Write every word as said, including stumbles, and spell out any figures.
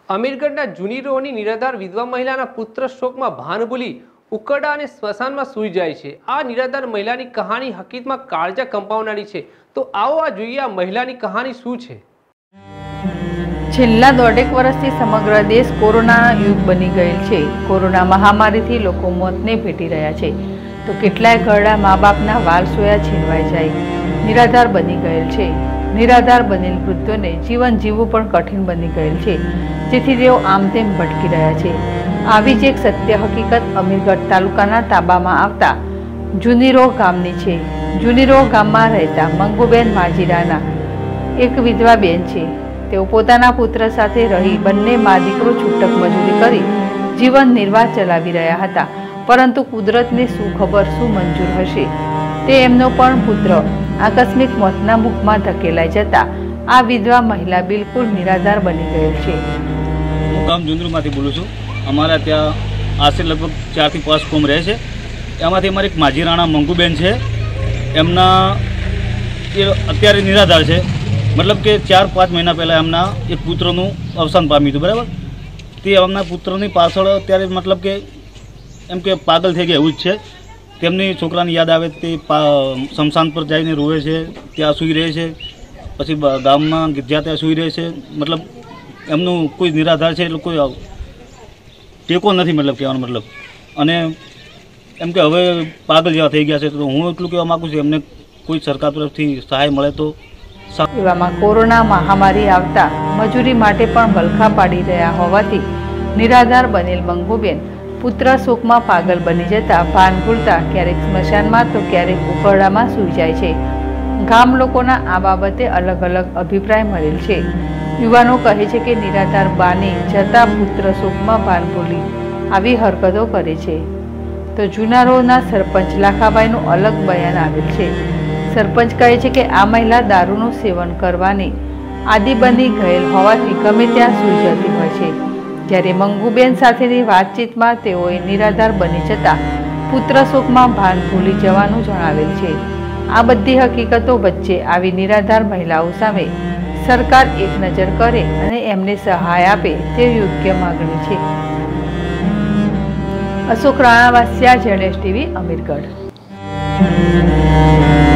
અમીરગઢના જૂની રોહની નિરાધાર વિધવા મહિલાના પુત્ર શોકમાં ભાન ભૂલી ઉકરડા અને સ્મશાનમાં સૂઈ જાય છે। આ નિરાધાર મહિલાની કહાની હકીકતમાં કાળજા કંપાવનારી છે। તો આવો આ જોઈએ આ મહિલાની કહાની શું છે। છેલ્લા દોઢેક વર્ષથી સમગ્ર દેશ કોરોનાના યુગ બની ગયેલ છે। કોરોના મહામારીથી લોકો મોતને ભેટી રહ્યા છે તો કેટલાય ઘરડા મા બાપના વાલ સોયા છીનવાઈ જાય નિરાધાર બની ગયેલ છે। નિરાધાર બનેલ વૃદ્ધોને જીવન જીવવું પણ કઠિન બની ગયેલ છે, જેથી તેઓ આમ તેમ ભટકી રહ્યા છે। આવી જ એક સત્ય હકીકત અમીરગઢ તાલુકાના તાબામાં આવતા જૂનીરોહ ગામની છે। જૂનીરોહ ગામમાં રહેતા મંગુબેન માજીરાના એક વિધવા બેન છે। તેઓ પોતાના પુત્ર સાથે રહી બંને મા દીકરો છૂટક મજૂરી કરી જીવન નિર્વાહ ચલાવી રહ્યા હતા, પરંતુ કુદરતને શું ખબર શું મંજૂર હશે તે એમનો પણ પુત્ર આકસ્મિક મોતના મુખમાં ધકેલાઈ જતા આ વિધવા મહિલા બિલકુલ નિરાધાર બની ગયેલ છે। હું ગામ જુંદરુમાંથી બોલું છું। અમારા ત્યાં આશરે લગભગ ચારથી પાંચ કોમ રહે છે। એમાંથી અમારી એક માજીરાણા મંગુબેન છે, એમના એ અત્યારે નિરાધાર છે। મતલબ કે ચાર પાંચ મહિના પહેલાં એમના એક પુત્રનું અવસાન પામ્યું હતું, બરાબર। તે એમના પુત્રની પાછળ અત્યારે મતલબ કે એમ કે પાગલ થઈ ગયા એવું જ છે। તેમની છોકરાની યાદ આવે તે શમશાન પર જઈને રોવે છે, ત્યાં સૂઈ રહે છે, પછી ગામમાં જ્યાં ત્યાં સૂઈ રહે છે। મતલબ એમનું કોઈ નિરાધાર છે એટલે કોઈ ટેકો નથી, મતલબ કહેવાનો મતલબ। અને એમ કે હવે પાગલ જેવા થઈ ગયા છે, તો હું એટલું કહેવા માગું છું એમને કોઈ સરકાર તરફથી સહાય મળે તો। એવામાં કોરોના મહામારી આવતા મજૂરી માટે પણ વલખા પાડી રહ્યા હોવાથી નિરાધાર બનેલ મંગુબેન પુત્ર શોકમાં પાગલ બની જતા ભાન ભૂલતા ક્યારેક સ્મશાનમાં તો ક્યારેક ઉકરડામાં સૂઈ જાય છે। ગામ લોકોના આ બાબતે અલગ અલગ અભિપ્રાય મળેલ છે। યુવાનો કહે છે કે નિરાધાર બાની જતા પુત્ર શોકમાં ભાન ભૂલી આવી હરકતો કરે છે, તો જુનારોના સરપંચ લાખાભાઈનું અલગ બયાન આવેલ છે। સરપંચ કહે છે કે આ મહિલા દારૂનું સેવન કરવાની આદિ બની ગયેલ હોવાથી ગમે ત્યાં સૂઈ જતી હોય છે, જ્યારે મંગુબેન સાથેની વાતચીતમાં તેઓએ નિરાધાર બની જતા પુત્ર શોકમાં ભાન ભૂલી જવાનું જણાવેલ છે। આ બધી હકીકતો વચ્ચે આવી નિરાધાર મહિલાઓ સામે સરકાર એક નજર કરે અને એમને સહાય આપે તે યોગ્ય માગણી છે। અશોક રાણાવાસિયા, જેડેશ ટીવી, અમીરગઢ।